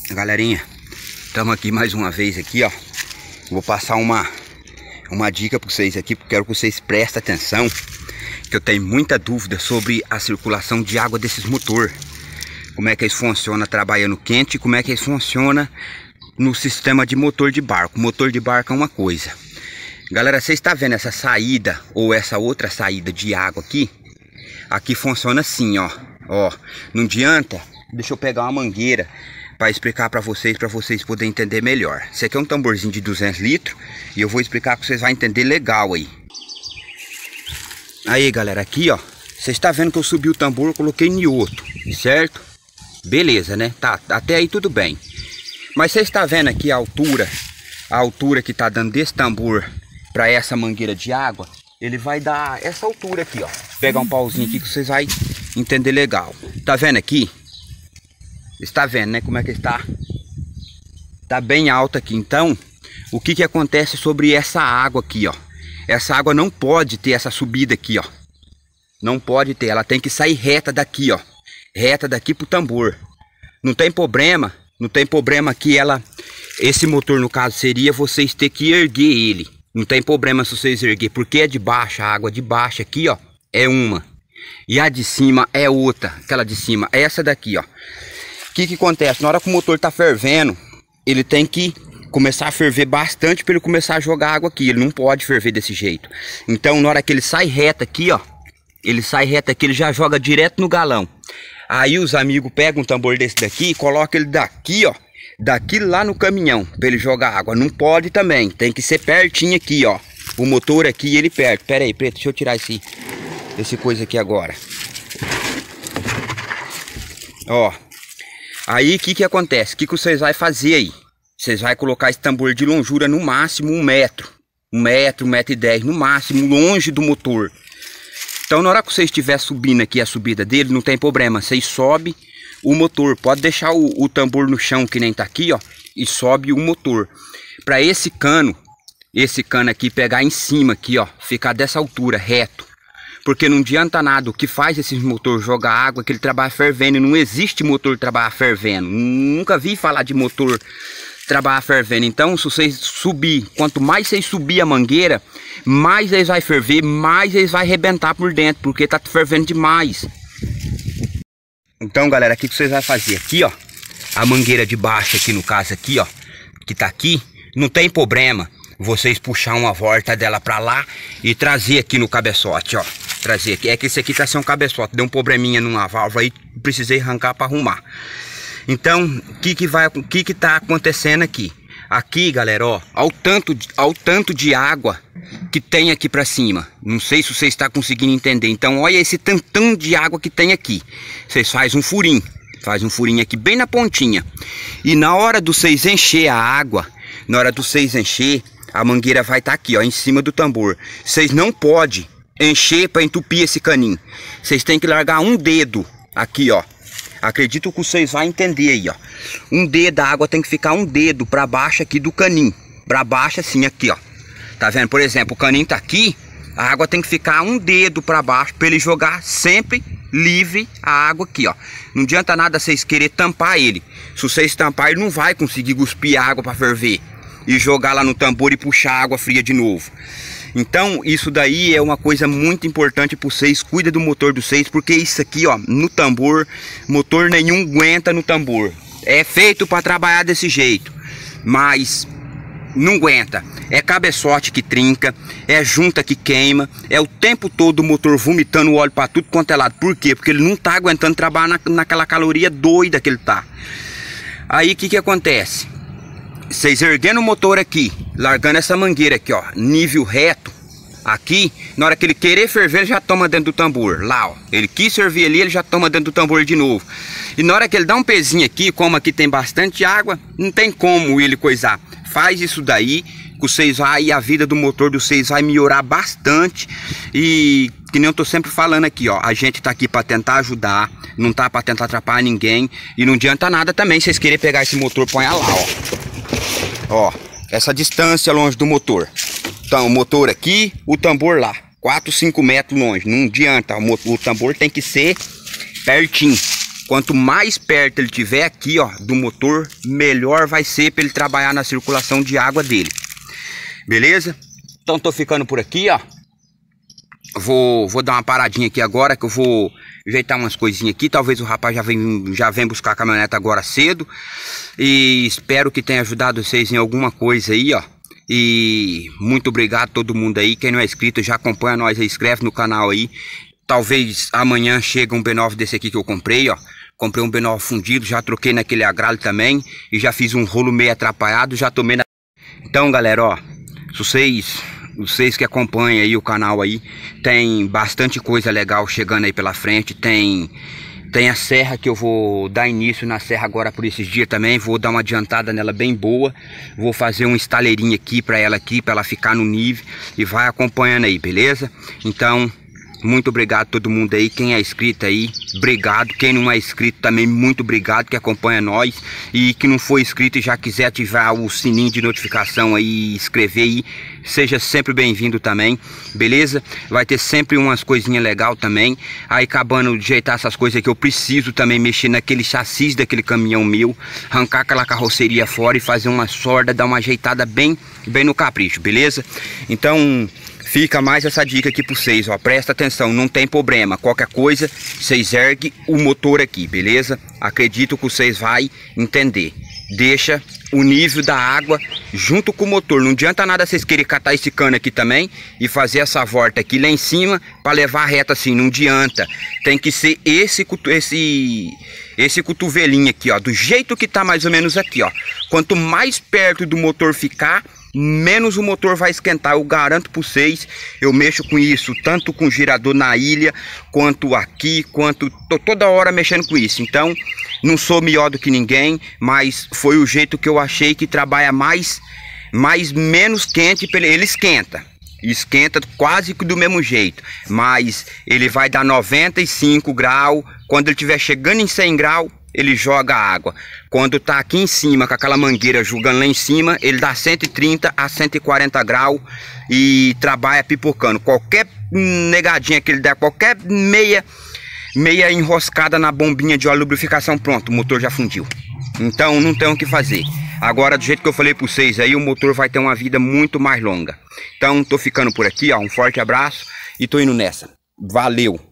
Galerinha, estamos aqui mais uma vez aqui, ó. Vou passar uma dica para vocês aqui, porque quero que vocês prestem atenção, que eu tenho muita dúvida sobre a circulação de água desses motor. Como é que eles funcionam trabalhando quente e como é que eles funcionam no sistema de motor de barco. Motor de barco é uma coisa. Galera, vocês estão vendo essa saída ou essa outra saída de água aqui? Aqui funciona assim, ó. Ó, não adianta. Deixa eu pegar uma mangueira para explicar para vocês poderem entender melhor. Esse aqui é um tamborzinho de 200 litros e eu vou explicar que vocês vão entender legal aí. Aí, galera, aqui, ó, vocês estão vendo que eu subi o tambor, coloquei em outro, certo? Beleza, né? Tá, até aí tudo bem. Mas vocês estão vendo aqui a altura que tá dando desse tambor para essa mangueira de água? Ele vai dar essa altura aqui, ó. Vou pegar um pauzinho aqui que vocês vão entender legal. Tá vendo aqui? Está vendo, né, como é que está? Tá bem alto aqui. Então, o que acontece sobre essa água aqui, ó? Essa água não pode ter essa subida aqui, ó. Não pode ter, ela tem que sair reta daqui, ó. Reta daqui pro tambor. Não tem problema que esse motor, no caso, seria vocês ter que erguer ele. Não tem problema se vocês erguer, porque é de baixo, a água de baixo aqui, ó, é uma. E a de cima é outra, aquela de cima, essa daqui, ó. O que acontece? Na hora que o motor tá fervendo, ele tem que começar a ferver bastante para ele começar a jogar água aqui. Ele não pode ferver desse jeito. Então, na hora que ele sai reto aqui, ó, ele já joga direto no galão. Aí os amigos pegam um tambor desse daqui e colocam ele daqui, ó, daqui lá no caminhão para ele jogar água. Não pode também, tem que ser pertinho aqui, ó. O motor aqui, ele perto. Pera aí, Preto, deixa eu tirar esse coisa aqui agora. Ó. Aí, o que acontece? O que vocês vão fazer aí? Vocês vão colocar esse tambor de longura no máximo 1 metro. 1 metro, 1,10 m no máximo, longe do motor. Então, na hora que vocês estiver subindo aqui a subida dele, não tem problema. Vocês sobem o motor. Pode deixar o tambor no chão, que nem tá aqui, ó. E sobe o motor. Para esse cano aqui pegar em cima aqui, ó. Ficar dessa altura, reto. Porque não adianta nada, o que faz esses motores jogar água é que ele trabalha fervendo. E não existe motor trabalhar fervendo. Nunca vi falar de motor trabalhar fervendo. Então, se vocês subir, quanto mais vocês subir a mangueira, mais eles vai ferver, mais eles vai arrebentar por dentro, porque tá fervendo demais. Então, galera, o que vocês vão fazer aqui, ó? A mangueira de baixo aqui, no caso aqui, ó, que tá aqui, não tem problema vocês puxar uma volta dela pra lá e trazer aqui no cabeçote, ó. Trazer aqui, é que esse aqui tá sem um cabeçote, deu um probleminha numa válvula aí, precisei arrancar para arrumar. Então, o que tá acontecendo aqui? Aqui, galera, ó, ao tanto de água que tem aqui para cima. Não sei se você está conseguindo entender. Então, olha esse tantão de água que tem aqui. Vocês fazem um furinho, aqui bem na pontinha. E na hora de vocês encher a água, a mangueira vai estar aqui, ó, em cima do tambor. Vocês não podem encher para entupir esse caninho. Vocês têm que largar um dedo aqui, ó. Acredito que vocês vão entender aí, ó. Um dedo, da água tem que ficar um dedo para baixo aqui do caninho. Para baixo assim, aqui, ó. Tá vendo? Por exemplo, o caninho tá aqui, a água tem que ficar um dedo para baixo para ele jogar sempre livre a água aqui, ó. Não adianta nada vocês querer tampar ele. Se vocês tampar, ele não vai conseguir cuspir a água para ferver e jogar lá no tambor e puxar a água fria de novo. Então, isso daí é uma coisa muito importante para vocês. Cuida do motor de vocês, porque isso aqui, ó, no tambor, motor nenhum aguenta no tambor. É feito para trabalhar desse jeito, mas não aguenta. É cabeçote que trinca, é junta que queima, é o tempo todo o motor vomitando óleo para tudo quanto é lado. Por quê? Porque ele não tá aguentando trabalhar naquela caloria doida que ele tá. Aí, o que acontece? Vocês erguendo o motor aqui, largando essa mangueira aqui, ó, nível reto, aqui, na hora que ele querer ferver, ele já toma dentro do tambor, lá, ó. Ele quis servir ali, ele já toma dentro do tambor de novo. E na hora que ele dá um pezinho aqui, como aqui tem bastante água, não tem como ele coisar. Faz isso daí, que vocês vai, a vida do motor de vocês vai melhorar bastante. E que nem eu tô sempre falando aqui, ó, a gente tá aqui para tentar ajudar, não tá para tentar atrapalhar ninguém. E não adianta nada também vocês querem pegar esse motor, põe lá, ó. Ó, essa distância longe do motor. Então, o motor aqui, o tambor lá. 4, 5 metros longe. Não adianta, o tambor tem que ser pertinho. Quanto mais perto ele tiver aqui, ó, do motor, melhor vai ser para ele trabalhar na circulação de água dele. Beleza? Então tô ficando por aqui, ó. Vou dar uma paradinha aqui agora, que eu vou ajeitar umas coisinhas aqui. Talvez o rapaz já venha buscar a caminhonete agora cedo. E espero que tenha ajudado vocês em alguma coisa aí, ó. E muito obrigado a todo mundo aí. Quem não é inscrito, já acompanha nós aí, inscreve no canal aí. Talvez amanhã chegue um B9 desse aqui que eu comprei, ó. Comprei um B9 fundido, já troquei naquele agralho também. E já fiz um rolo meio atrapalhado, já tomei na... Então, galera, ó, vocês que acompanham aí o canal aí, tem bastante coisa legal chegando aí pela frente. Tem a serra que eu vou dar início na serra agora por esses dias também. Vou dar uma adiantada nela bem boa. Vou fazer um estaleirinho aqui para ela ficar no nível. E vai acompanhando aí, beleza? Então... muito obrigado a todo mundo aí, quem é inscrito aí, obrigado. Quem não é inscrito também, muito obrigado, que acompanha nós. E que não for inscrito e já quiser ativar o sininho de notificação aí, inscrever aí, seja sempre bem-vindo também, beleza? Vai ter sempre umas coisinhas legais também. Aí acabando de ajeitar essas coisas que eu preciso também, mexer naquele chassi daquele caminhão meu, arrancar aquela carroceria fora e fazer uma solda, dar uma ajeitada bem no capricho, beleza? Então... fica mais essa dica aqui para vocês, ó, presta atenção, não tem problema, qualquer coisa, vocês erguem o motor aqui, beleza? Acredito que vocês vão entender. Deixa o nível da água junto com o motor, não adianta nada vocês querem catar esse cano aqui também e fazer essa volta aqui lá em cima para levar reto assim, não adianta. Tem que ser esse cotovelinho aqui, ó, do jeito que tá mais ou menos aqui, ó. Quanto mais perto do motor ficar, menos o motor vai esquentar, eu garanto para vocês. Eu mexo com isso, tanto com girador na ilha, quanto aqui, tô toda hora mexendo com isso. Então, não sou melhor do que ninguém, mas foi o jeito que eu achei que trabalha menos quente, ele esquenta quase que do mesmo jeito, mas ele vai dar 95 graus, quando ele estiver chegando em 100 graus, ele joga água. Quando tá aqui em cima, com aquela mangueira jogando lá em cima, ele dá 130 a 140 graus e trabalha pipocando. Qualquer negadinha que ele der, qualquer meia enroscada na bombinha de óleo de lubrificação, pronto, o motor já fundiu. Então não tem o que fazer. Agora, do jeito que eu falei para vocês aí, o motor vai ter uma vida muito mais longa. Então tô ficando por aqui, ó, um forte abraço e tô indo nessa. Valeu!